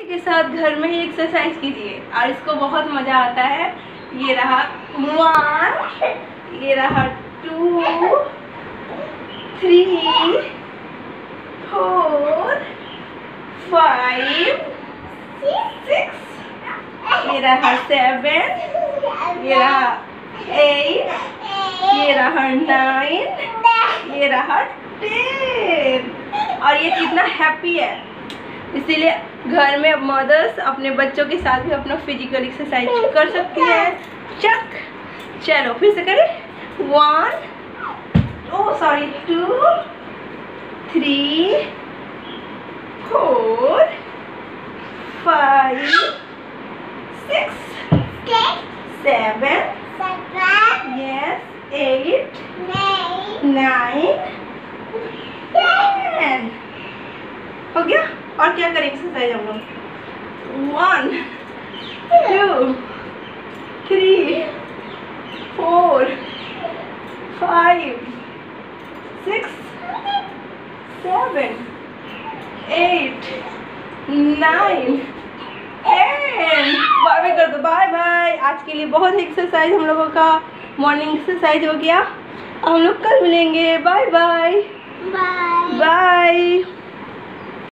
के साथ घर में ही एक्सरसाइज कीजिए और इसको बहुत मज़ा आता है। ये रहा 1, ये रहा 2, 3, 4, 5, 6, ये रहा 7, ये रहा 8, ये रहा 9, ये रहा 10। और ये कितना हैप्पी है, इसीलिए घर में मदर्स अपने बच्चों के साथ भी अपना फिजिकल एक्सरसाइज कर सकती है। चक, चलो फिर से करें। 1, 2, 3, 4, 5, 6, 7, yes, 8, 9, 10। हो गया। और क्या करें एक्सरसाइज हम लोग? 1, 2, 3, 4, 5, 6, 7, 8, 9, 10। बाय बाय कर दो, बाय बाय। आज के लिए बहुत एक्सरसाइज हम लोगों का मॉर्निंग एक्सरसाइज हो गया। हम लोग कल मिलेंगे। Bye bye, bye bye.